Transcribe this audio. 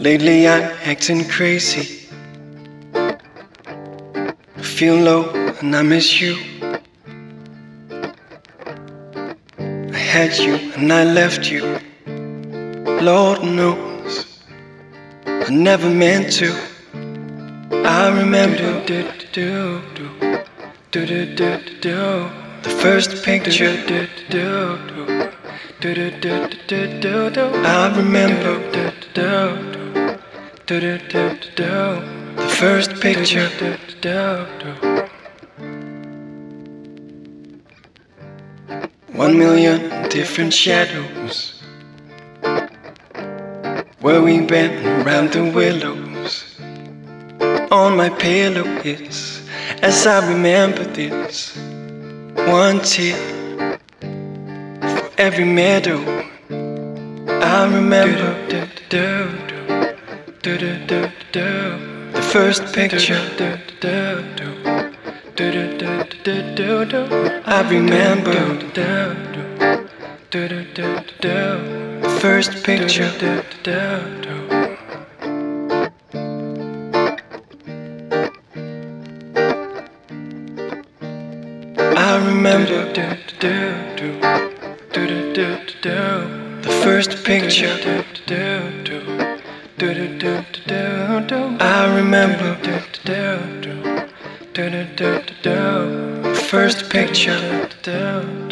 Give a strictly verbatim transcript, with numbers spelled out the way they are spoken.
Lately I'm acting crazy. I feel low and I miss you. I had you and I left you. Lord knows I never meant to. I remember do do do do do do do the first picture. Do do do do do do do do do. I remember do do do do do do the first picture. Do do do. One million different shadows where we went around the willows. On my pillow is, as I remember this, one tear for every meadow. I remember do, do, do, do, do, do, the first picture. Do, do, do, do, do, do, do, do. I remember do, do, do, do, do, the first picture. Do, do, do. I remember do, do, do, do, do, do, do, the first picture. Do, do, do, do, do, do, do, do. I remember do, do, do, do, do, do, do, the first picture. Do, do.